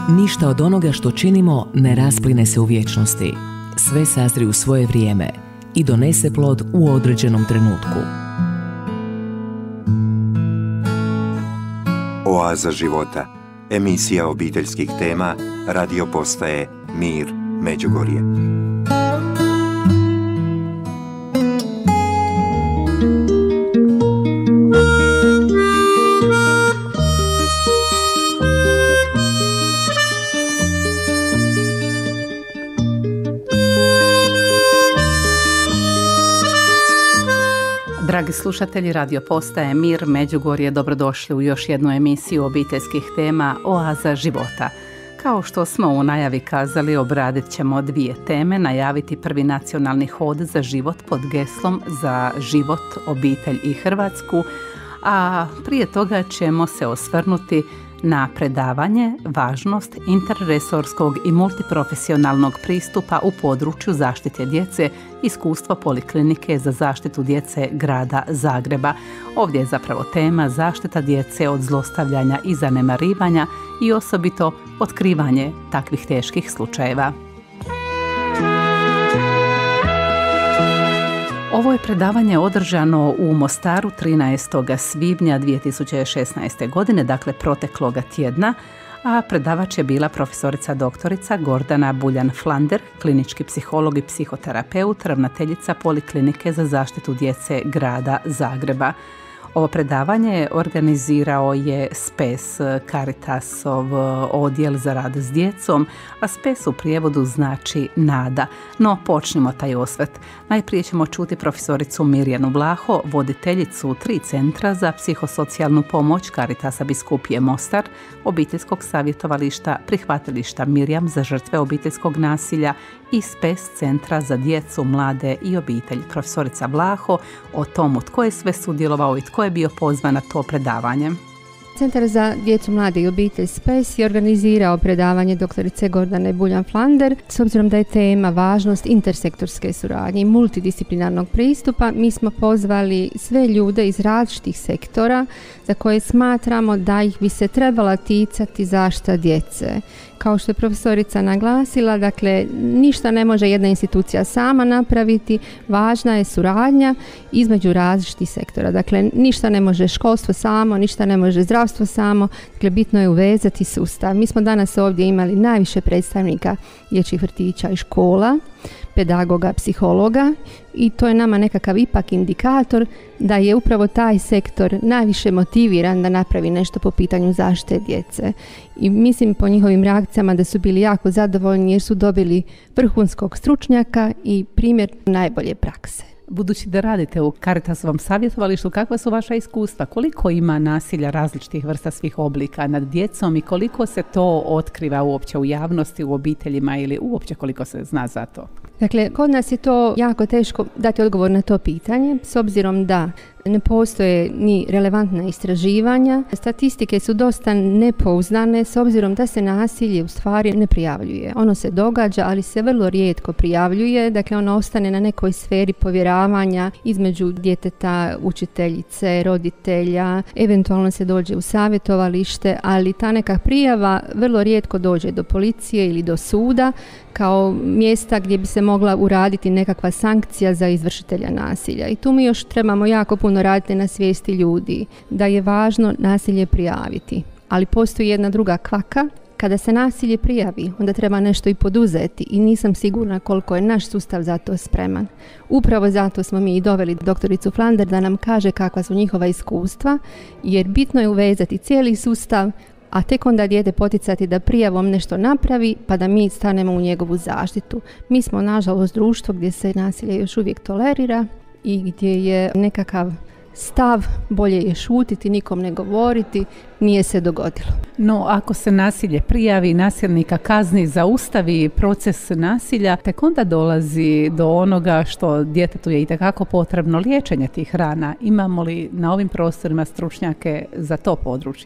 Ništa od onoga što činimo ne raspline se u vječnosti. Sve sazri u svoje vrijeme i donese plod u određenom trenutku. Oaza života. Emisija obiteljskih tema radio postaje Mir, Međugorje. Dragi slušatelji, radio postaje Mir, Međugorje, dobrodošli u još jednu emisiju obiteljskih tema Oaza života. Kao što smo u najavi kazali, obradit ćemo dvije teme, najaviti prvi nacionalni hod za život pod geslom za život, obitelj i Hrvatsku, a prije toga ćemo se osvrnuti na predavanje važnost interresorskog i multiprofesionalnog pristupa u području zaštite djece, iskustvo Poliklinike za zaštitu djece grada Zagreba. Ovdje je zapravo tema zaštita djece od zlostavljanja i zanemarivanja i osobito otkrivanje takvih teških slučajeva. Ovo je predavanje održano u Mostaru 13. svibnja 2016. godine, dakle protekloga tjedna, a predavač je bila profesorica doktorica Gordana Buljan-Flander, klinički psiholog i psihoterapeut, ravnateljica Poliklinike za zaštitu djece grada Zagreba. Ovo predavanje organizirao je SPES, Caritasov odjel za rad s djecom, a SPES u prijevodu znači nada. No, počnimo taj osvrt. Najprije ćemo čuti profesoricu Mirjanu Vlaho, voditeljicu 3 centra za psihosocijalnu pomoć Caritasa Biskupije Mostar, obiteljskog savjetovališta, prihvatilišta Mirjam za žrtve obiteljskog nasilja i SPES centra za djecu, mlade i obitelj. Profesorica Vlaho o tomu tko je sve sudjelovao i tko je bio pozvan na to predavanje. Centar za djecu, mlade i obitelj SPES je organizirao predavanje doktorice Gordane Buljan-Flander. S obzirom da je tema važnost intersektorske suradnje i multidisciplinarnog pristupa, mi smo pozvali sve ljude iz različitih sektora za koje smatramo da ih bi se trebala ticati zaštita djece. Kao što je profesorica naglasila, dakle, ništa ne može jedna institucija sama napraviti, važna je suradnja između različitih sektora. Dakle, ništa ne može školstvo samo, ništa ne može zdravstvo samo, dakle, bitno je uvezati sustav. Mi smo danas ovdje imali najviše predstavnika dječjih vrtića i škola, pedagoga, psihologa i to je nama nekakav ipak indikator da je upravo taj sektor najviše motiviran da napravi nešto po pitanju zaštite djece. I mislim po njihovim reakcijama da su bili jako zadovoljni jer su dobili vrhunskog stručnjaka i primjer najbolje prakse. Budući da radite u Caritasovom savjetovalištu, kakva su vaša iskustva? Koliko ima nasilja različitih vrsta svih oblika nad djecom i koliko se to otkriva uopće u javnosti, u obiteljima ili uopće koliko se zna za to? Dakle, kod nas je to jako teško dati odgovor na to pitanje, s obzirom da ne postoje ni relevantna istraživanja. Statistike su dosta nepouzdane s obzirom da se nasilje u stvari ne prijavljuje. Ono se događa, ali se vrlo rijetko prijavljuje. Dakle, ono ostane na nekoj sferi povjeravanja između djeteta, učiteljice, roditelja. Eventualno se dođe u savjetovalište, ali ta neka prijava vrlo rijetko dođe do policije ili do suda kao mjesta gdje bi se mogla uraditi nekakva sankcija za izvršitelja nasilja. I tu mi još trebamo jako puno raditi na svijesti ljudi da je važno nasilje prijaviti. Ali postoji jedna druga kvaka. Kada se nasilje prijavi, onda treba nešto i poduzeti i nisam sigurna koliko je naš sustav za to spreman. Upravo zato smo mi i doveli doktoricu Flander da nam kaže kakva su njihova iskustva, jer bitno je uvezati cijeli sustav, a tek onda dijete poticati da prijavom nešto napravi pa da mi stanemo u njegovu zaštitu. Mi smo nažalost društvo gdje se nasilje još uvijek tolerira i gdje je nekakav stav bolje je šutiti, nikom ne govoriti, nije se dogodilo. No, ako se nasilje prijavi, nasilnika kazni, zaustavi proces nasilja, tek onda dolazi do onoga što djetetu je itekako potrebno liječenje tih rana. Imamo li na ovim prostorima stručnjake za to područje?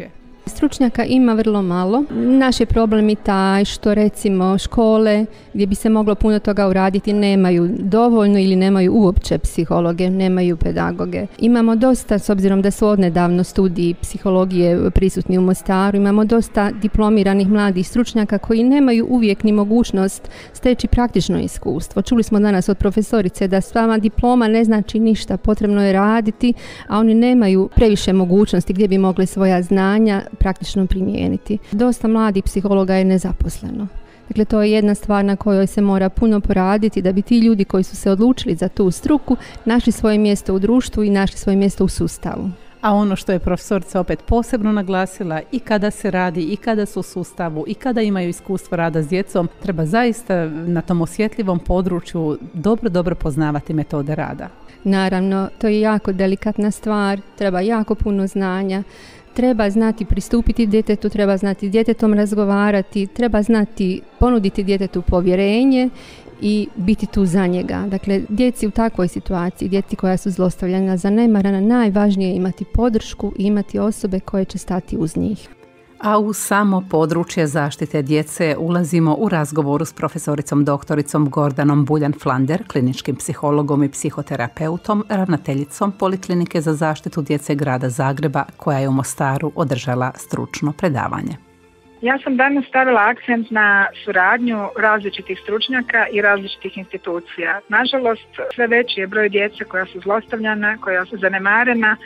Stručnjaka ima vrlo malo. Naš je problem i taj što recimo škole gdje bi se moglo puno toga uraditi nemaju dovoljno ili nemaju uopće psihologe, nemaju pedagoge. Imamo dosta, s obzirom da su odnedavno studiji psihologije prisutni u Mostaru, imamo dosta diplomiranih mladih stručnjaka koji nemaju uvijek ni mogućnost steći praktično iskustvo. Čuli smo danas od profesorice da sama diploma ne znači ništa, potrebno je raditi, a oni nemaju previše mogućnosti gdje bi mogli svoja znanja praktično primijeniti. Dosta mladih psihologa je nezaposleno. Dakle, to je jedna stvar na kojoj se mora puno poraditi da bi ti ljudi koji su se odlučili za tu struku našli svoje mjesto u društvu i našli svoje mjesto u sustavu. A ono što je profesorica opet posebno naglasila, i kada se radi, i kada su u sustavu, i kada imaju iskustvo rada s djecom, treba zaista na tom osjetljivom području dobro poznavati metode rada. Naravno, to je jako delikatna stvar, treba jako puno znanja. Treba znati pristupiti djetetu, treba znati s djetetom razgovarati, treba znati ponuditi djetetu povjerenje i biti tu za njega. Dakle, djeci u takvoj situaciji, djeci koja su zlostavljana, zanemarana, najvažnije je imati podršku i imati osobe koje će stati uz njih. A u samo područje zaštite djece ulazimo u razgovoru s profesoricom doktoricom Gordanom Buljan-Flander, kliničkim psihologom i psihoterapeutom, ravnateljicom Poliklinike za zaštitu djece grada Zagreba, koja je u Mostaru održala stručno predavanje. Ja sam danas stavila akcent na suradnju različitih stručnjaka i različitih institucija. Nažalost, sve veći je broj djece koja su zlostavljana, koja su zanemarena,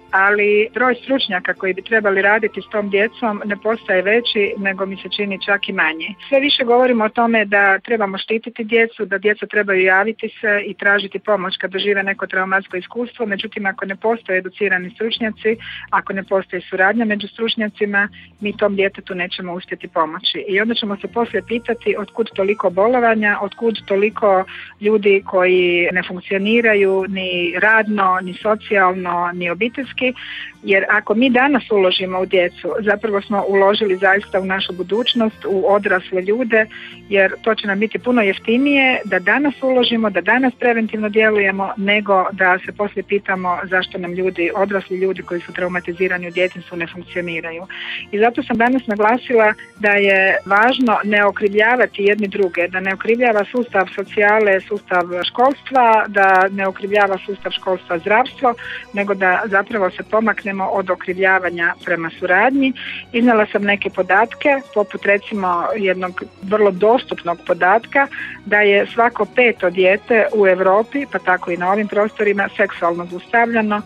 ali broj stručnjaka koji bi trebali raditi s tom djecom ne postaje veći, nego mi se čini čak i manji. Sve više govorimo o tome da trebamo štititi djecu, da djeca trebaju javiti se i tražiti pomoć kad dožive neko traumatsko iskustvo, međutim ako ne postoje educirani stručnjaci, ako ne postoji suradnja među stručnjacima, mi tom djetetu nećemo uspjeti pomoći. I onda ćemo se poslije pitati otkud toliko bolovanja, otkud toliko ljudi koji ne funkcioniraju ni radno, ni socijalno, ni obiteljski, jer ako mi danas uložimo u djecu, zapravo smo uložili zaista u našu budućnost, u odrasle ljude, jer to će nam biti puno jeftinije da danas uložimo, da danas preventivno djelujemo, nego da se poslije pitamo zašto nam odrasli ljudi koji su traumatizirani u djetinjstvu ne funkcioniraju. I zato sam danas naglasila da je važno ne okrivljavati jedni druge, da ne okrivljava sustav socijale, sustav školstva, da ne okrivljava sustav školstva zdravstvo, nego da zapravo se pomaknemo od okrivljavanja prema suradnji. Iznala sam neke podatke, poput recimo jednog vrlo dostupnog podatka da je svako 5. dijete u Europi, pa tako i na ovim prostorima, seksualno zlostavljano,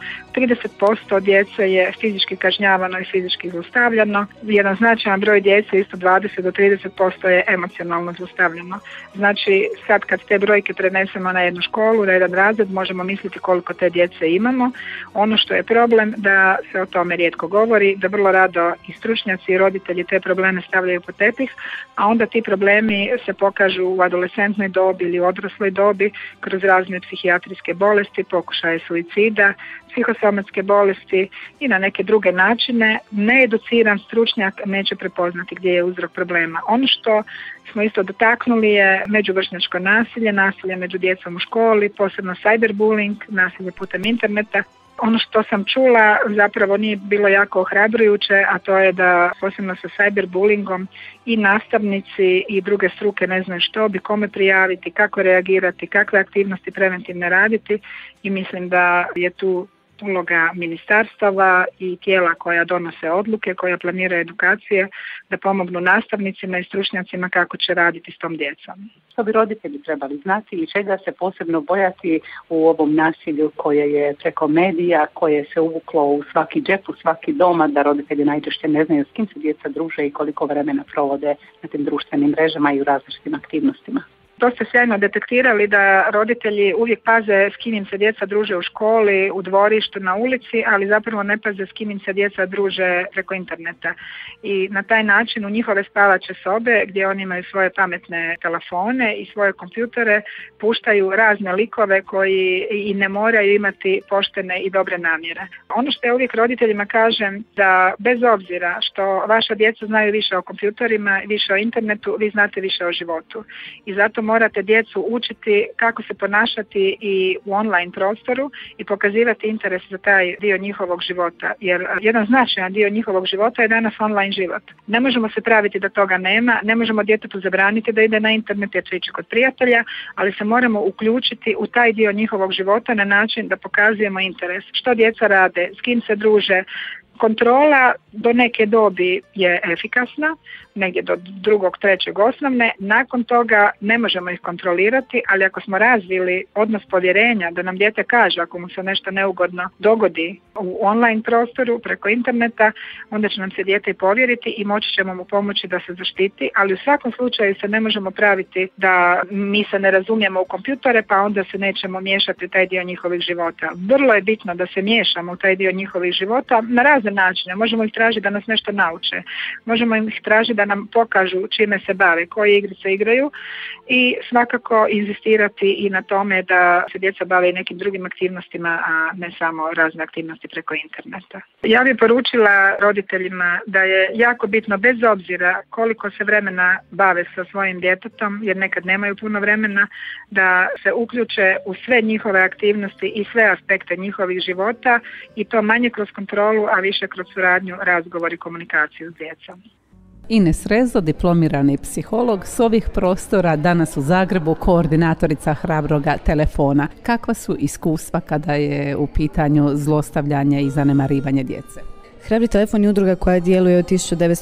30% djece je fizički kažnjavano i fizički zlostavljano, jedan značajan broj djece, isto 20 do 30% je emocionalno zlostavljano. Znači, sad kad te brojke prenesemo na jednu školu, na jedan razred, možemo misliti koliko te djece imamo. Ono što je problem da se o tome rijetko govori, da vrlo rado i stručnjaci i roditelji te probleme stavljaju pod tepih, a onda ti problemi se pokažu u adolescentnoj dobi ili odrasloj dobi kroz razne psihijatrijske bolesti, pokušaje suicida, psihosomatske bolesti i na neke druge načine. Needuciran stručnjak neće prepoznati gdje je uzrok problema. Ono što smo isto dotaknuli je međuvršnjačko nasilje, nasilje među djecom u školi, posebno cyberbullying, nasilje putem interneta. Ono što sam čula zapravo nije bilo jako ohrabrujuće, a to je da posebno sa cyberbullyingom i nastavnici i druge struke ne znaju što bi, kome prijaviti, kako reagirati, kakve aktivnosti preventivne raditi, i mislim da je tu uloga ministarstava i tijela koja donose odluke, koja planiraju edukacije, da pomognu nastavnicima i stručnjacima kako će raditi s tom djecom. Što bi roditelji trebali znati i čega se posebno bojati u ovom nasilju koje je preko medija, koje se uvuklo u svaki džep, u svaki doma, da roditelji najčešće ne znaju s kim se djeca druže i koliko vremena provode na tim društvenim mrežama i u različitim aktivnostima. To ste sjajno detektirali da roditelji uvijek paze s kim im se djeca druže u školi, u dvorištu, na ulici, ali zapravo ne paze s kim im se djeca druže preko interneta. I na taj način u njihove spavaće sobe, gdje oni imaju svoje pametne telefone i svoje kompjutere, puštaju razne likove koji i ne moraju imati poštene i dobre namjere. Ono što ja uvijek roditeljima kažem, da bez obzira što vaša djeca znaju više o kompjuterima, više o internetu, vi znate više o životu. I zato morate djecu učiti kako se ponašati i u online prostoru i pokazivati interes za taj dio njihovog života. Jer jedan značajan dio njihovog života je danas online život. Ne možemo se praviti da toga nema, ne možemo djetetu zabraniti da ide na internet jer će ići kod prijatelja, ali se moramo uključiti u taj dio njihovog života na način da pokazujemo interes. Što djeca rade, s kim se druže. Kontrola do neke dobi je efikasna, negdje do 2., 3. osnovne, nakon toga ne možemo ih kontrolirati, ali ako smo razvili odnos povjerenja da nam dijete kaže ako mu se nešto neugodno dogodi u online prostoru preko interneta, onda će nam se dijete i povjeriti i moći ćemo mu pomoći da se zaštiti, ali u svakom slučaju se ne možemo praviti da mi se ne razumijemo u kompjutore pa onda se nećemo miješati u taj dio njihovih života. Vrlo je bitno da se miješamo u taj dio njihovih života na razne načine. Možemo ih tražiti da nas nešto nauče, možemo ih tražiti da nam pokažu čime se bave, koje igrice igraju i svakako inzistirati i na tome da se djeca bave i nekim drugim aktivnostima, a ne samo razne aktivnosti preko interneta. Ja bih poručila roditeljima da je jako bitno, bez obzira koliko se vremena bave sa svojim djetetom, jer nekad nemaju puno vremena, da se uključe u sve njihove aktivnosti i sve aspekte njihovih života i to manje kroz kontrolu, a više kroz suradnju, razgovor i komunikaciju s djecom. Ines Rezo, diplomirani psiholog, s ovih prostora danas u Zagrebu koordinatorica Hrabroga telefona. Kakva su iskustva kada je u pitanju zlostavljanje i zanemarivanje djece? Hrabri telefon je udruga koja djeluje od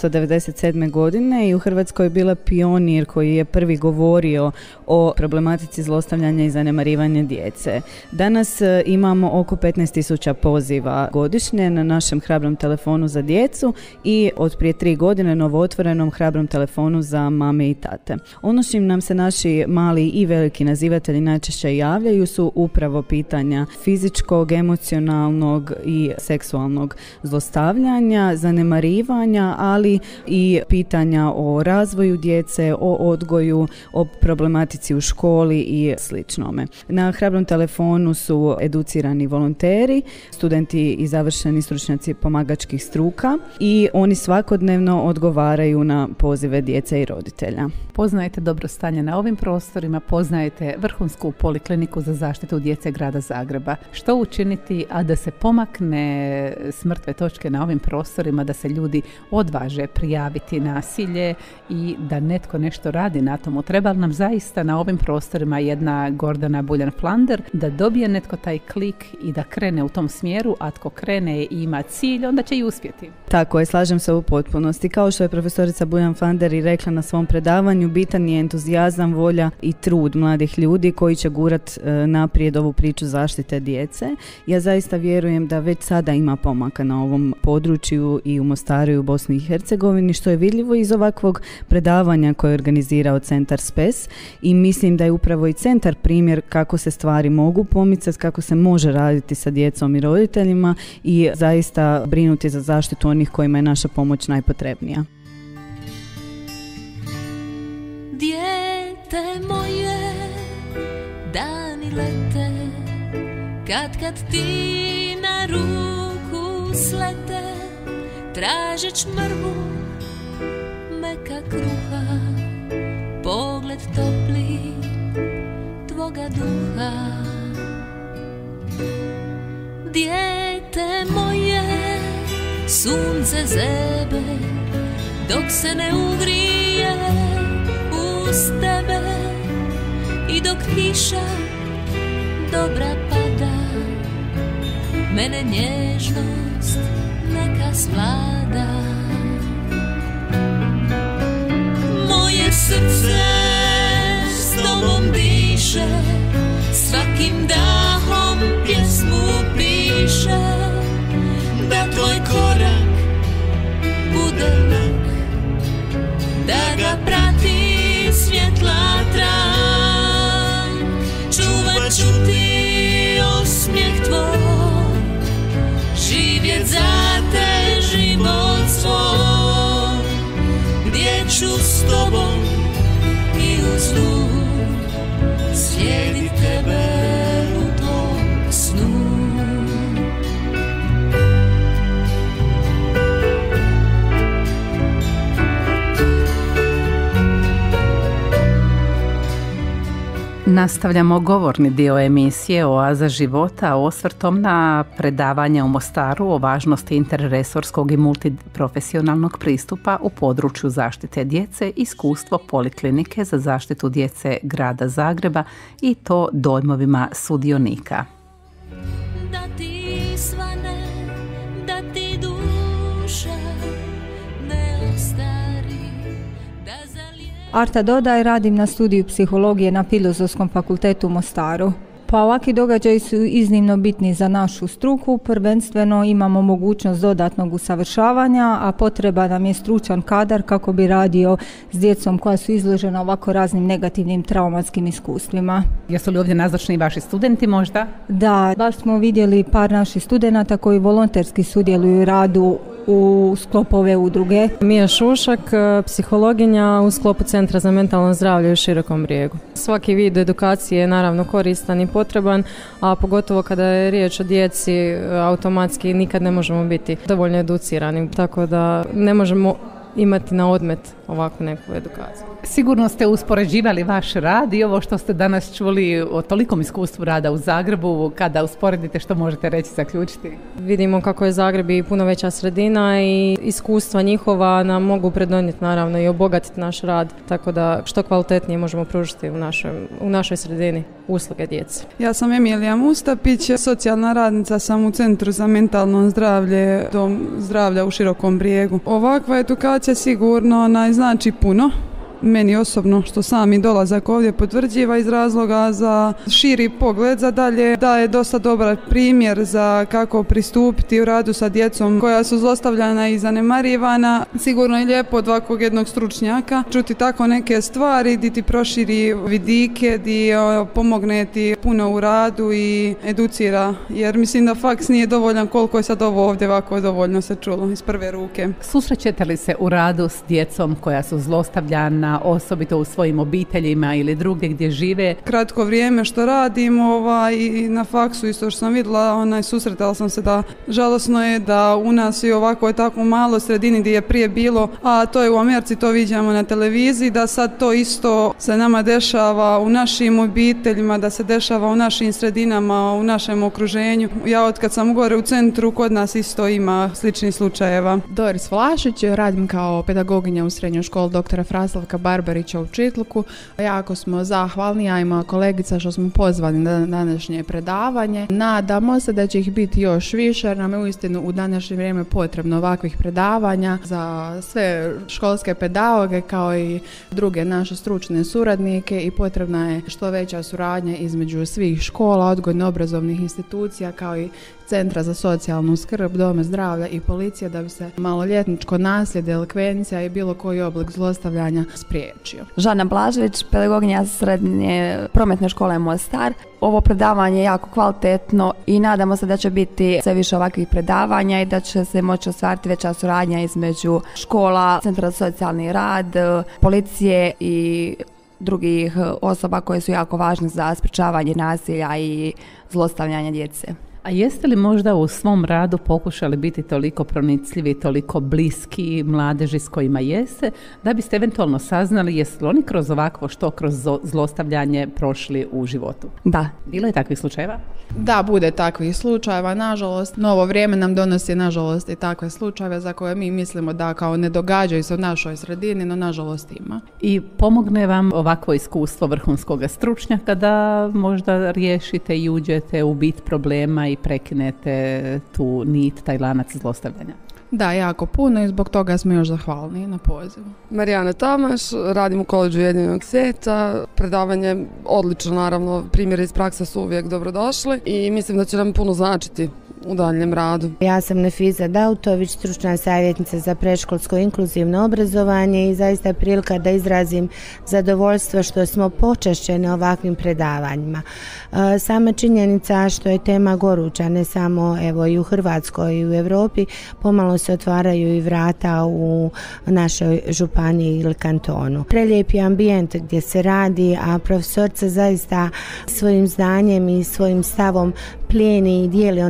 1997. godine i u Hrvatskoj je bila pionir koji je prvi govorio o problematici zlostavljanja i zanemarivanja djece. Danas imamo oko 15.000 poziva godišnje na našem Hrabrom telefonu za djecu i od prije 3 godine novootvorenom Hrabrom telefonu za mame i tate. Ono s čim nam se naši mali i veliki nazivatelji najčešće javljaju su upravo pitanja fizičkog, emocionalnog i seksualnog zlostavljanja, zanemarivanja, ali i pitanja o razvoju djece, o odgoju, o problematici u školi i sličnome. Na Hrabrom telefonu su educirani volonteri, studenti i završeni stručnjaci pomagačkih struka i oni svakodnevno odgovaraju na pozive djece i roditelja. Poznajete dobro stanje na ovim prostorima, poznajete vrhunsku polikliniku za zaštitu djece grada Zagreba. Što učiniti, a da se pomakne s mrtve točke na ovim prostorima, da se ljudi odvaže prijaviti nasilje i da netko nešto radi na tomu? Treba li nam zaista na ovim prostorima jedna Gordana Buljan-Flander da dobije netko taj klik i da krene u tom smjeru, a tko krene i ima cilj, onda će i uspjeti? Tako je, slažem se u potpunosti. Kao što je profesorica Buljan-Flander i rekla na svom predavanju, bitan je entuzijazam, volja i trud mladih ljudi koji će gurat naprijed ovu priču zaštite djece. Ja zaista vjerujem da već sada ima pomaka na ovom području i u Mostaru i u Bosni i Hercegovini, što je vidljivo iz ovakvog predavanja koje je organizirao Centar SPES i mislim da je upravo i centar primjer kako se stvari mogu pomicati, kako se može raditi sa djecom i roditeljima i zaista brinuti za zaštitu onih kojima je naša pomoć najpotrebnija. Dijete moje, dani lete, kad ti na ruku slete, tražeć mrvu, meka kruha, pogled topli tvoga duha. Dijete moje, sunce zebe, dok se ne ugrije uz tebe i dok kiša dobra pada, mene nježnost neka svlada. Moje srce s tobom diše, svakim dahom pjesmu piše, da tvoj korak bude lak, da ga prati svjetla tram. Čuvat ću ti osmijeh tvoj, živjet za te život svoj, gdje ću s tobom i uz ljubav slijedit tebe u tom snu. Nastavljamo govorni dio emisije Oaza života osvrtom na predavanje u Mostaru o važnosti interresorskog i multiprofesionalnog pristupa u području zaštite djece, iskustvo Poliklinike za zaštitu djece Grada Zagreba i to dojmovima sudionika. Da ti svane, da ti duša ne ostari, da Arta Dodaj, radim na studiju psihologije na Filozofskom fakultetu u Mostaru. Pa ovakvi događaji su iznimno bitni za našu struku, prvenstveno imamo mogućnost dodatnog usavršavanja, a potreba nam je stručan kadar kako bi radio s djecom koja su izložena ovako raznim negativnim traumatskim iskustvima. Jesu li ovdje nazočni vaši studenti možda? Da, baš smo vidjeli par naših studenata koji volonterski sudjeluju u radu u sklopu ove udruge. Mija Šušak, psihologinja u sklopu Centra za mentalno zdravlje u Širokom Brijegu. Svaki vid edukacije je naravno koristan i potreban, a pogotovo kada je riječ o djeci, automatski nikad ne možemo biti dovoljno educirani, tako da ne možemo imati na odmet ovakvu neku edukaciju. Sigurno ste uspoređivali vaš rad i ovo što ste danas čuli o tolikom iskustvu rada u Zagrebu. Kada usporedite, što možete reći, zaključiti? Vidimo kako je Zagreb i puno veća sredina i iskustva njihova nam mogu predonijeti naravno i obogatiti naš rad, tako da što kvalitetnije možemo pružiti u našoj sredini usluge djeci. Ja sam Emilija Mustapić, socijalna radnica sam u Centru za mentalno zdravlje Dom zdravlja u Širokom Brijegu. Ovakva edukacija sigurno znači puno. Meni osobno, što sami dolazak ovdje potvrđiva iz razloga za širi pogled za dalje, daje dosta dobar primjer za kako pristupiti u radu sa djecom koja su zlostavljana i zanemarivana. Sigurno je lijepo od ovakvog jednog stručnjaka čuti tako neke stvari, di ti proširi vidike, di pomogne ti puno u radu i educira, jer mislim da faks nije dovoljan koliko je sad ovo ovdje ovako dovoljno se čulo iz prve ruke. Susrećete li se u radu s djecom koja su zlostavljana, osobito u svojim obiteljima ili drugdje gdje žive? Kratko vrijeme što radim i na faksu isto što sam vidjela, susretala sam se da žalosno je da u nas i ovako je tako malo sredini gdje je prije bilo, a to je u Americi, to vidimo na televiziji, da sad to isto se nama dešava u našim obiteljima, da se dešava u našim sredinama, u našem okruženju. Ja od kad sam gore u centru, kod nas isto ima sličnih slučajeva. Doris Vlašić, radim kao pedagoginja u srednjoj školi doktora Fraslavka Barbarića u Čitluku. Jako smo zahvalni, ja i moja kolegica, što smo pozvani na današnje predavanje. Nadamo se da će ih biti još više, jer nam je uistinu u današnje vrijeme potrebno ovakvih predavanja za sve školske pedagoge kao i druge naše stručne suradnike i potrebna je što veća suradnja između svih škola, odgojno-obrazovnih institucija kao i Centra za socijalnu skrb, Doma zdravlja i policije da bi se maloljetničko nasilje, delikvencija i bilo koji oblik zlostavljanja spriječio. Žana Blažević, pedagoginja srednje prometne škole Mostar. Ovo predavanje je jako kvalitetno i nadamo se da će biti sve više ovakvih predavanja i da će se moći ostvariti veća suradnja između škola, Centra za socijalni rad, policije i drugih osoba koje su jako važne za sprječavanje nasilja i zlostavljanja djece. A jeste li možda u svom radu pokušali biti toliko pronicljivi, toliko bliski mladeži s kojima jeste, da biste eventualno saznali jesu li oni kroz ovakvo što kroz zlostavljanje prošli u životu? Da. Bilo je takvih slučajeva? Da, bude takvih slučajeva, nažalost. Novo vrijeme nam donosi, nažalost, i takve slučajeve za koje mi mislimo da kao ne događaju se u našoj sredini, no nažalost ima. I pomogne vam ovakvo iskustvo vrhunskog stručnjaka da možda riješite i uđete u bit problema i prekinete tu nit, taj lanac zlostavljanja? Da, jako puno i zbog toga smo još zahvalni na pozivu. Marijana Tamaš, radim u koledžu Ujedinjenog svijeta. Predavanje odlično, naravno, primjeri iz prakse su uvijek dobrodošli i mislim da će nam puno značiti u daljnjem radu. Ja sam Nefiza Dautović, stručna savjetnica za predškolsko inkluzivno obrazovanje i zaista je prilika da izrazim zadovoljstvo što smo počašćeni ovakvim predavanjima. Sama činjenica što je tema goruća, ne samo evo i u Hrvatskoj i u Europi, pomalo se otvaraju i vrata u našoj županiji ili kantonu. Prelijepi ambijent gdje se radi, a profesorica zaista svojim znanjem i svojim stavom plijeni i dijeli one informacije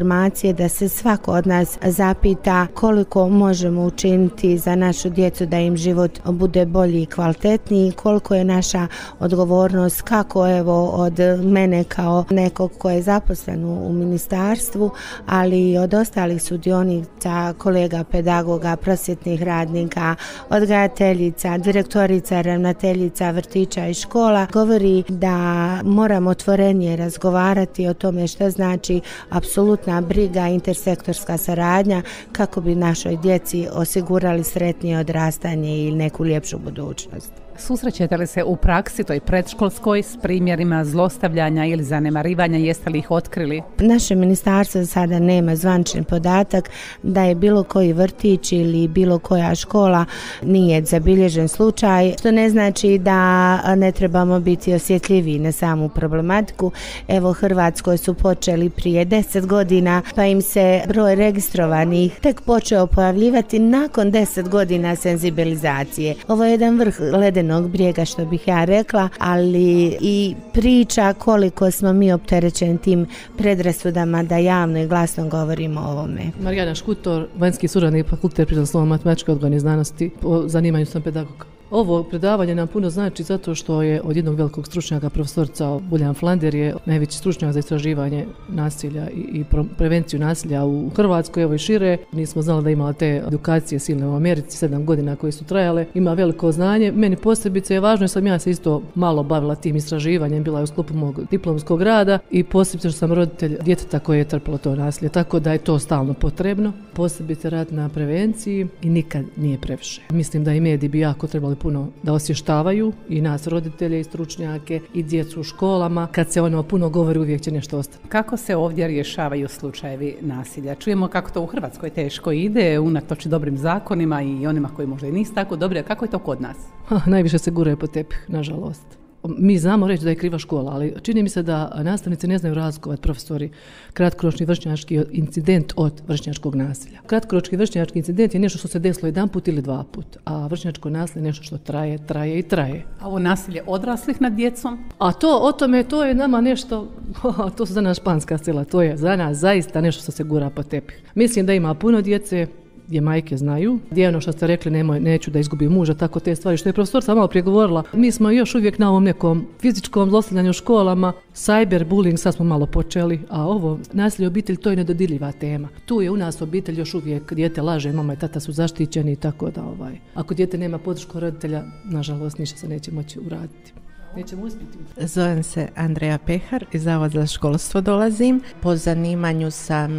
informacije, da se svako od nas zapita koliko možemo učiniti za našu djecu da im život bude bolji i kvalitetniji, koliko je naša odgovornost, kako evo od mene kao nekog ko je zaposlen u ministarstvu, ali i od ostalih sudionica, kolega pedagoga, prosvjetnih radnika, odgajateljica, direktorica, ravnateljica vrtića i škola, govori da moramo otvorenije razgovarati o tome što znači apsolutna briga, intersektorska saradnja kako bi našoj djeci osigurali sretnije odrastanje i neku ljepšu budućnost. Susrećete li se u praksi, toj predškolskoj, s primjerima zlostavljanja ili zanemarivanja, jeste li ih otkrili? Naše ministarstvo sada nema zvanični podatak da je bilo koji vrtić ili bilo koja škola nije zabilježen slučaj, što ne znači da ne trebamo biti osjetljiviji na samu problematiku. Evo, Hrvatskoj su počeli prije 10 godina, pa im se broj registrovanih tek počeo pojavljivati nakon 10 godina senzibilizacije. Ovo je jedan vrh ledenog brijega, što bih ja rekla, ali i priča koliko smo mi opterećeni tim predrasudama da javno i glasno govorimo o ovome. Marijana Škutor, vanjski suradnik Fakultet prirodoslovno-matematičke odgojne znanosti, po zanimanju sam pedagog. Ovo predavanje nam puno znači zato što je od jednog velikog stručnjaka, profesorica Buljan Flander, je najveći stručnjak za istraživanje nasilja i prevenciju nasilja u Hrvatskoj, evo i šire. Nismo znali da imala te edukacije silne u Americi, 7 godina koje su trajale. Ima veliko znanje. Meni posebice je važno, jer sam ja se isto malo bavila tim istraživanjem, bila je u sklopu mog diplomskog rada i posebice što sam roditelj djeteta koje je trpilo to nasilje, tako da je to stalno potrebno. Posebice rad na prevenciji i nikad nije previše. Mislim da i mediji bi jako trebali puno da osvještavaju i nas roditelje i stručnjake i djecu u školama. Kad se ono puno govori, uvijek će nešto ostati. Kako se ovdje rješavaju slučajevi nasilja? Čujemo kako to u Hrvatskoj teško ide, unatoč dobrim zakonima i onima koji možda i nisu tako dobri, a kako je to kod nas? Najviše se guraju po tepih, nažalost. Mi znamo reći da je kriva škola, ali čini mi se da nastavnici ne znaju razlikovati, profesori, kratkoročni vršnjački incident od vršnjačkog nasilja. Kratkoročni vršnjački incident je nešto što se desilo 1 put ili 2 put, a vršnjačko nasilje je nešto što traje i traje. A ovo nasilje odraslih nad djecom? A to je nama nešto, to su za nas španska sela, to je za nas zaista nešto što se gura po tepih. Mislim da ima puno djece gdje majke znaju, gdje ono što ste rekli, neću da izgubim muža, tako te stvari, što je profesorica malo prije govorila. Mi smo još uvijek na ovom nekom fizičkom zlostavljanju u školama, cyberbullying sad smo malo počeli, a ovo nasilje u obitelji, to je nedodirljiva tema. Tu je u nas obitelj još uvijek, dijete laže, mama i tata su zaštićeni, tako da ako dijete nema podršku roditelja, nažalost ništa se neće moći uraditi. Nećemo uspjeti. Zovem se Andreja Pehar, iz Zavoda za školstvo dolazim. Po zanimanju sam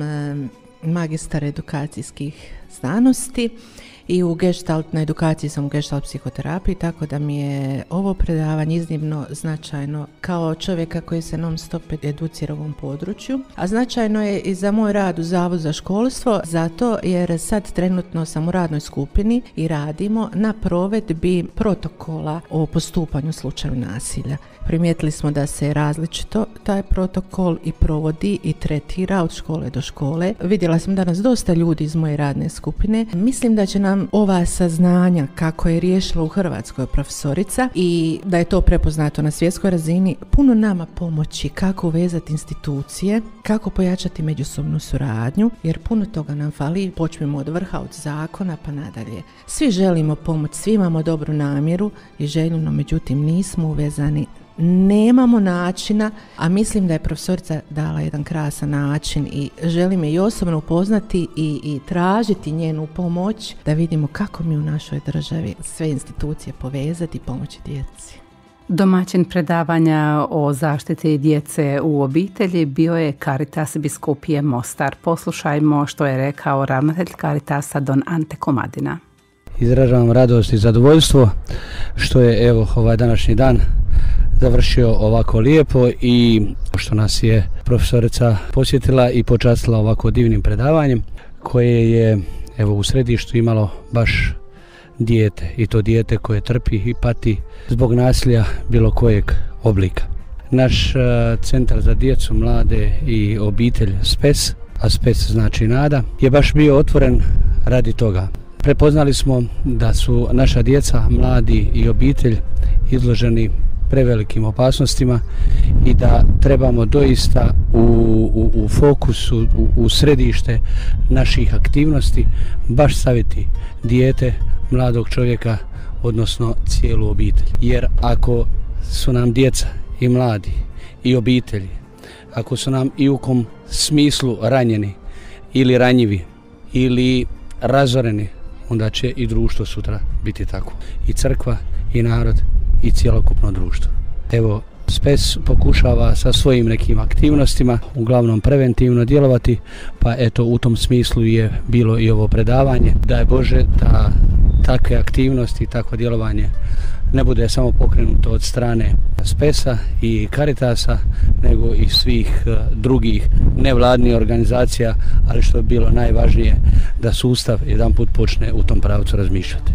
magistar edukacijskih znanosti i u gestaltnoj edukaciji sam u gestalt psihoterapiji, tako da mi je ovo predavanje iznimno značajno kao čovjeka koji se non stop educira u ovom području, a značajno je i za moj rad u Zavodu za školstvo, zato jer sad trenutno sam u radnoj skupini i radimo na provedbi protokola o postupanju u slučaju nasilja. Primijetili smo da se različito taj protokol i provodi i tretira od škole do škole. Vidjela sam danas dosta ljudi iz moje radne skupine. Mislim da će nam ova saznanja kako je riješila u Hrvatskoj profesorica i da je to prepoznato na svjetskoj razini puno nama pomoći kako uvezati institucije, kako pojačati međusobnu suradnju, jer puno toga nam fali. Počnemo od vrha, od zakona pa nadalje. Svi želimo pomoć, svi imamo dobru namjeru i želju, no međutim nismo uvezani. Nemamo načina, a mislim da je profesorica dala jedan krasan način i želim je i osobno upoznati i tražiti njenu pomoć da vidimo kako mi u našoj državi sve institucije povezati i pomoći djeci. Domaćin predavanja o zaštiti djece u obitelji bio je Caritas Biskupije Mostar. Poslušajmo što je rekao ravnatelj Caritasa don Ante Komadina. Izražavam radost i zadovoljstvo što je ovaj današnji dan završio ovako lijepo i što nas je profesorica posjetila i počastila ovako divnim predavanjem koje je u središtu imalo baš dijete, i to dijete koje trpi i pati zbog nasilja bilo kojeg oblika. Naš centar za djecu, mlade i obitelj SPES, a SPES znači nada, je baš bio otvoren radi toga. Prepoznali smo da su naša djeca, mladi i obitelj izloženi prevelikim opasnostima i da trebamo doista u fokusu, u središte naših aktivnosti baš staviti dijete, mladog čovjeka, odnosno cijelu obitelj. Jer ako su nam djeca i mladi i obitelji, ako su nam i u kom smislu ranjeni ili ranjivi ili razoreni, onda će i društvo sutra biti tako. I crkva, i narod, i cjelokupno društvo. Evo, SPES pokušava sa svojim nekim aktivnostima uglavnom preventivno djelovati, pa eto u tom smislu je bilo i ovo predavanje. Daj Bože da takve aktivnosti i takvo djelovanje ne bude samo pokrenuto od strane SPES-a i Caritasa, nego i svih drugih nevladnih organizacija, ali što je bilo najvažnije, da sustav jedanput počne u tom pravcu razmišljati.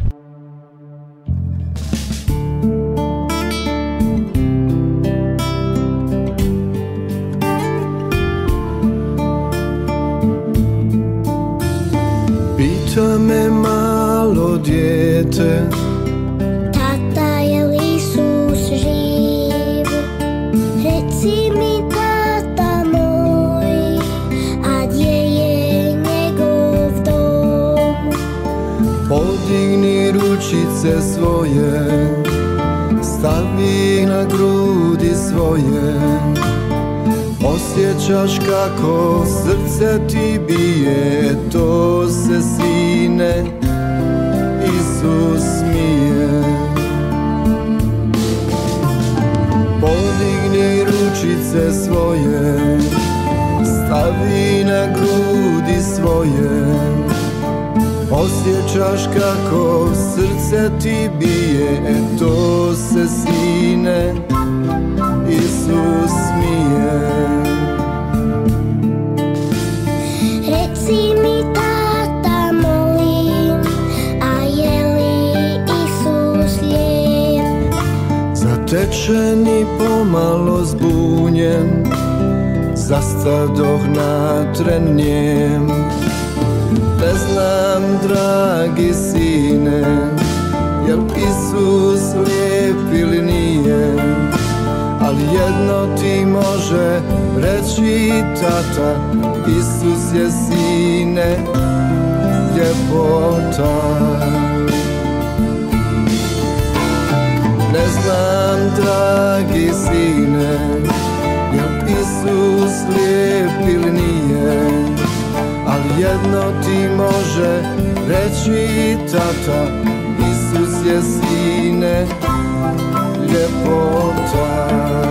Pita me malo dijete, tata, je li Isus živ? Reci mi, tata moj, a gdje je njegov dom? Podigni ručice svoje, stavi na grudi svoje. Osjećaš kako srce ti bije, to se, sine, Isus smije. Podigni ručice svoje, stavi na grudi svoje. Osjećaš kako srce ti bije, to se, sine, Isus smije. Reci mi, tata, molim, a je li Isus lijep? Zatečen i pomalo zbunjen, zastadoh na tren njem. Ne znam, dragi sine, jel Isus lijep ili nije, ali jedno ti može reći tata, Isus je, sine, ljepota. Ne znam, dragi sine, jel Isus lijep ili nije, ali jedno ti može reći tata, Isus je, sine, ljepota.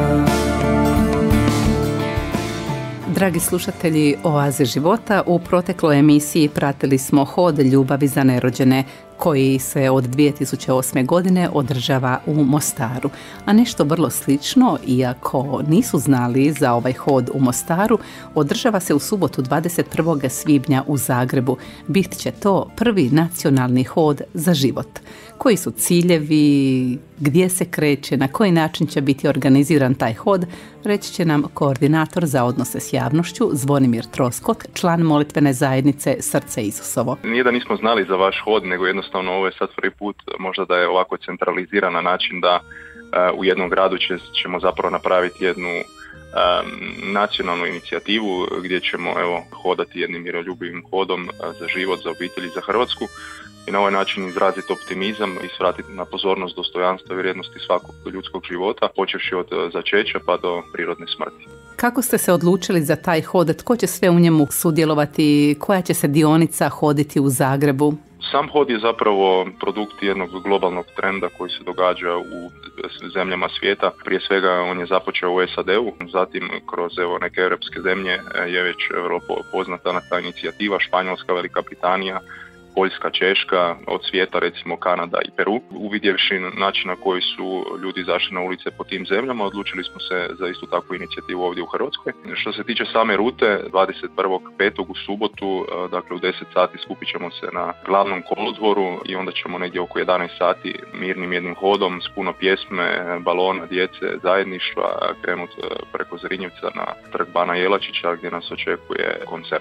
Dragi slušatelji Oaze života, u protekloj emisiji pratili smo hod ljubavi za nerođene koji se od 2008. godine održava u Mostaru. A nešto vrlo slično, iako nisu znali za ovaj hod u Mostaru, održava se u subotu 21. svibnja u Zagrebu. Bit će to prvi nacionalni hod za život. Koji su ciljevi, gdje se kreće, na koji način će biti organiziran taj hod, reći će nam koordinator za odnose s javnošću Zvonimir Troskot, član molitvene zajednice Srce Isusovo. Nije da nismo znali za vaš hod, nego jednostavno ovo je sad prvi put možda da je ovako centraliziran na način da u jednom gradu ćemo zapravo napraviti jednu nacionalnu inicijativu gdje ćemo hodati jednim miroljubivim hodom za život, za obitelj i za Hrvatsku i na ovaj način izraziti optimizam i svratiti na pozornost dostojanstva i vrijednosti svakog ljudskog života, počevši od začeća pa do prirodne smrti. Kako ste se odlučili za taj hod? Tko će sve u njemu sudjelovati? Koja će se dionica hoditi u Zagrebu? Sam hod je zapravo produkt jednog globalnog trenda koji se događa u zemljama svijeta. Prije svega on je započeo u SAD-u, zatim kroz neke europske zemlje je već vrlo poznata ta inicijativa, Španjolska, Velika Britanija, Poljska, Češka, od svijeta recimo Kanada i Peru. Uvidjevši način na koji su ljudi izašli na ulice po tim zemljama, odlučili smo se za istu takvu inicijativu ovdje u Hrvatskoj. Što se tiče same rute, 21.5. u subotu, dakle u 10 sati skupit ćemo se na glavnom kolodvoru i onda ćemo negdje oko 11 sati mirnim jednim hodom s puno pjesme, balona, djece, zajedništva krenuti preko Zrinjevca na trg Bana Jelačića gdje nas očekuje koncert.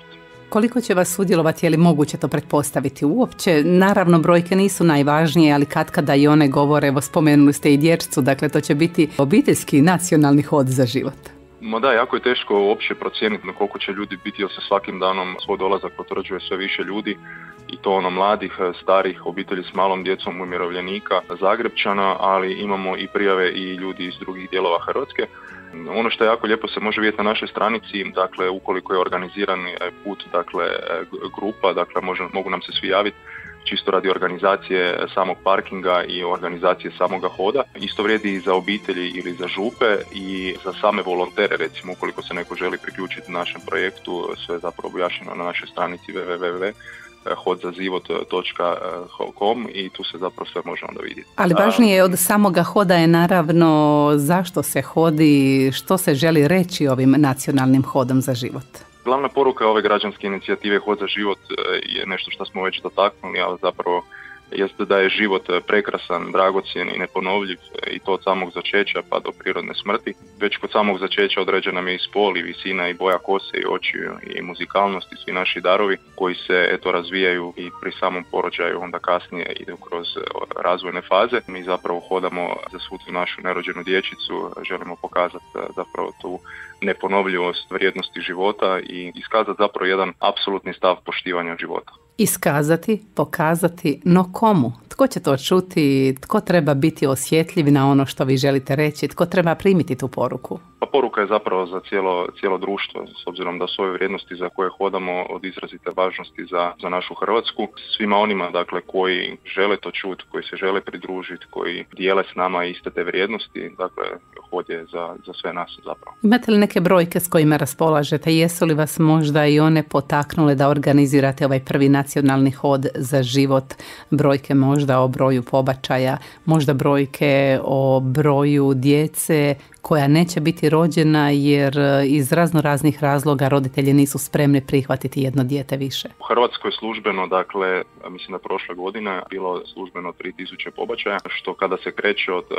Koliko će vas sudjelovati, je li moguće to pretpostaviti uopće? Naravno, brojke nisu najvažnije, ali katkada i one govore, evo spomenuli ste i dječcu, dakle to će biti obiteljski nacionalni hod za život. Ma da, jako je teško uopće procijeniti na koliko će ljudi biti, jer se svakim danom svoj dolazak potvrđuje sve više ljudi, i to mladih, starih, obitelji s malom djecom, umirovljenika, Zagrepčana, ali imamo i prijave i ljudi iz drugih dijelova Hrvatske. Ono što je jako lijepo se može vidjeti na našoj stranici, dakle ukoliko je organiziran put, dakle grupa, dakle mogu nam se svi javiti, čisto radi organizacije samog parkinga i organizacije samoga hoda. Isto vrijedi i za obitelji ili za župe i za same volontere, recimo ukoliko se neko želi priključiti našem projektu, sve je zapravo objašnjeno na našoj stranici www.hodzazivot.com i tu se zapravo sve može onda vidjeti. Ali važnije od samoga hoda je naravno zašto se hodi, što se želi reći ovim nacionalnim hodom za život. Glavna poruka ove građanske inicijative Hod za život je nešto što smo već dotaknuli, ali zapravo jeste da je život prekrasan, dragocjen i neponovljiv, i to od samog začeća pa do prirodne smrti. Već kod samog začeća određen nam je i spol, i visina, i boja kose, i očiju, i muzikalnost, i svi naši darovi koji se razvijaju i pri samom porođaju, onda kasnije idu kroz razvojne faze. Mi zapravo hodamo za svu tu našu nerođenu dječicu, želimo pokazati zapravo tu neponovljivost vrijednosti života i iskazati zapravo jedan apsolutni stav poštivanja života. Iskazati, pokazati, no komu? Tko će to čuti? Tko treba biti osjetljiv na ono što vi želite reći? Tko treba primiti tu poruku? Pa poruka je zapravo za cijelo društvo, s obzirom da su ove vrijednosti za koje hodamo od izrazite važnosti za našu Hrvatsku. Svima onima, dakle, koji žele to čuti, koji se žele pridružiti, koji dijele s nama iste te vrijednosti, dakle, hod je za sve nas zapravo. Imate li neke brojke s kojima raspolažete? Jesu li vas možda i one potaknule da organizirate ovaj prvi nacionalni hod za život? Brojke možda o broju pobačaja, možda brojke o broju djece koja neće biti rođena jer iz raznih razloga roditelji nisu spremni prihvatiti jedno dijete više. U Hrvatskoj je službeno, dakle, mislim da prošle godine bilo službeno 3000 pobačaja, što kada se kreće od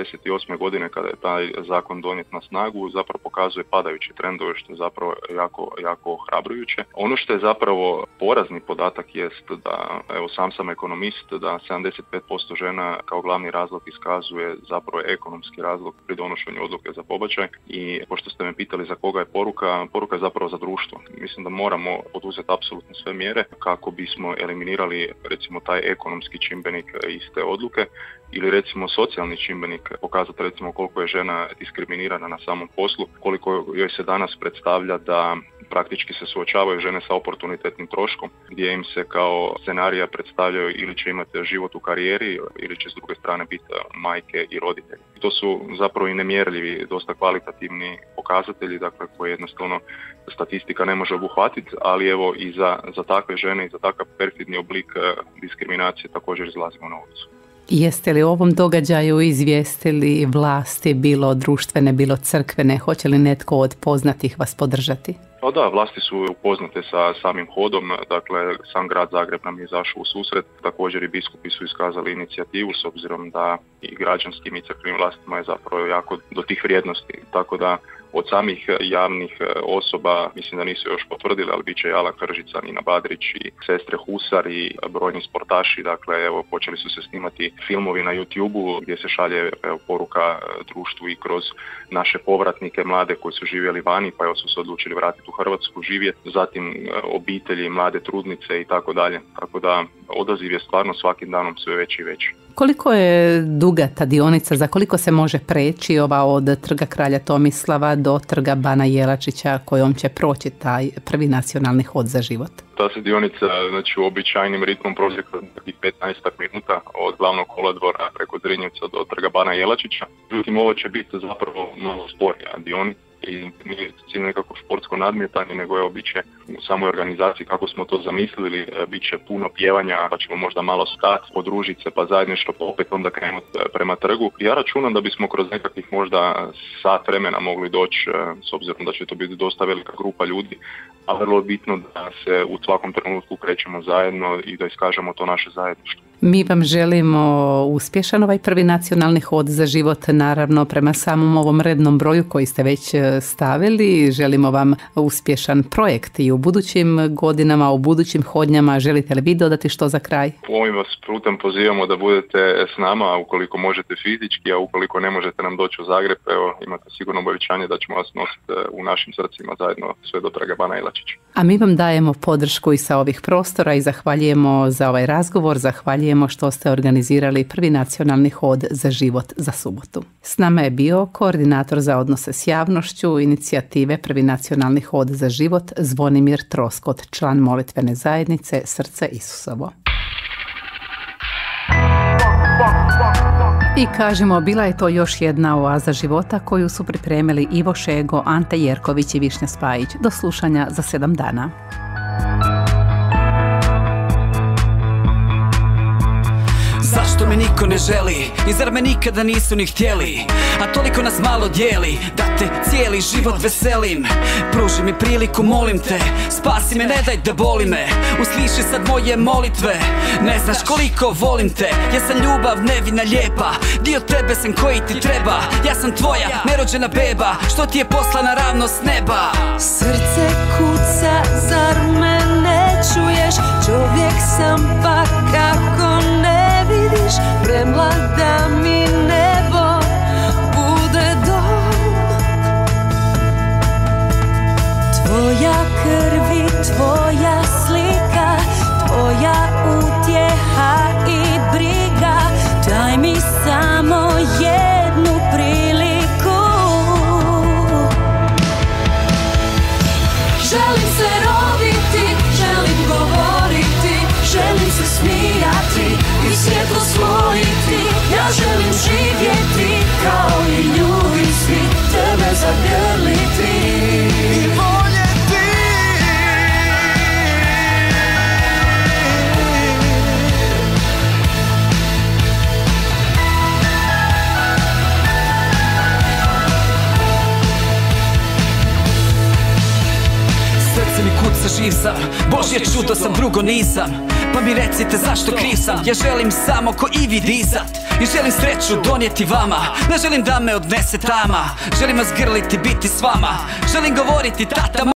78. godine kada je taj zakon donijet na snagu, zapravo pokazuje padajuće trendove, što je zapravo jako ohrabrujuće. Ono što je zapravo porazni podatak jest da, evo sam ekonomist, da 75% žena kao glavni razlog iskazuje zapravo ekonomski razlog pri donošenju odluke za pobačaj. I pošto ste me pitali za koga je poruka je zapravo za društvo. Mislim da moramo poduzeti apsolutno sve mjere kako bismo eliminirali recimo taj ekonomski čimbenik iz te odluke, ili recimo socijalni čimbenik, pokazati recimo koliko je žena diskriminirana na samom poslu, koliko joj se danas predstavlja da praktički se suočavaju žene sa oportunitetnim troškom, gdje im se kao scenarija predstavljaju ili će imati život u karijeri ili će s druge strane biti majke i roditelji. To su zapravo i nemjerljivi, dosta kvalitativni pokazatelji, dakle, koje jednostavno statistika ne može obuhvatiti, ali evo i za takve žene i za takav perfidni oblik diskriminacije također izlazimo na ulicu. Jeste li u ovom događaju izvijestili vlasti, bilo društvene, bilo crkvene? Hoće li netko od poznatih vas podržati? Pa da, vlasti su upoznate sa samim hodom, dakle sam grad Zagreb nam je izašao u susret, također i biskupi su iskazali inicijativu s obzirom da i građanskim i crkvenim vlastima je zapravo jako do tih vrijednosti, tako da od samih javnih osoba, mislim da nisu još potvrdili, ali bit će Jala Kržica, Nina Badrić i sestre Husar i brojni sportaši, dakle evo počeli su se snimati filmovi na YouTube-u gdje se šalje poruka društvu i kroz naše povratnike mlade koji su živjeli vani pa su se odlučili vratiti u Hrvatsku živjeti, zatim obitelji, mlade trudnice i tako dalje, tako da odaziv je stvarno svakim danom sve veći i veći. Koliko je duga ta dionica, za koliko se može preći ova od Trga kralja Tomislava do Trga Bana Jelačića kojom će proći taj prvi nacionalni hod za život? Ta se dionica, znači, uobičajenim ritmom prođe kroz 15 minuta od glavnog kolodvora preko Zrinjevca do Trga Bana Jelačića. Međutim, ovo će biti zapravo malo sporija dionica i nije cilj nekako športsko nadmetanje, nego evo bit će u samoj organizaciji kako smo to zamislili, bit će puno pjevanja, pa ćemo možda malo stati, podružiti se, pa zajedništvo, pa opet onda krenuti prema trgu. Ja računam da bismo kroz nekakvih možda sat vremena mogli doći, s obzirom da će to biti dosta velika grupa ljudi, a vrlo bitno da se u svakom trenutku krećemo zajedno i da iskažemo to naše zajedništvo. Mi vam želimo uspješan ovaj prvi nacionalni hod za život, naravno prema samom ovom rednom broju koji ste već stavili. Želimo vam uspješan projekt i u budućim godinama, u budućim hodnjama. Želite li vi dodati što za kraj? Ovim vas putem pozivamo da budete s nama ukoliko možete fizički, a ukoliko ne možete nam doći u Zagreb, evo, imate sigurno obećanje da ćemo vas nositi u našim srcima zajedno sve do praga Bana Ilačića. A mi vam dajemo podršku i sa ovih prostora i zahvaljujemo za ovaj razgovor, zahvaljujemo što ste organizirali prvi nacionalni hod za život za subotu. S nama je bio koordinator za odnose s javnošću inicijative Prvi nacionalni hod za život Zvonimir Troskot, član molitvene zajednice Srce Isusovo. I kažemo, bila je to još jedna oaza života koju su pripremili Ivo Šego, Ante Jerković i Višnja Spajić. Do slušanja za 7 dana. Zašto me niko ne želi i zar me nikada nisu ni htjeli, a toliko nas malo dijeli da te cijeli život veselim. Pruži mi priliku, molim te, spasi me, ne daj da boli me, usliši sad moje molitve. Ne znaš koliko volim te, ja sam ljubav nevina lijepa, dio tebe sam koji ti treba. Ja sam tvoja nerođena beba, što ti je poslana ravno s neba. Srce kuca, zar me ne čuješ, čovjek sam pa kako ne vidiš, premlada mi nebo bude dom. Tvoja krv i tvoja slika, tvoja utjeha i briga, daj mi samo jednu priliku. Želim se roditi, želim govoriti, želim se smijati i svijet osvojiti. Ja želim živjeti kao i ljudi svi, tebe zagrliti i voljeti. Srce mi kuca, živ sam, Božje čudo sam, drugo nisam. Pa mi recite zašto kriv sam, ja želim samo ko i vi dizat i želim sreću donijeti vama. Ne želim da me odnese tama, želim vas grliti, biti s vama, želim govoriti tata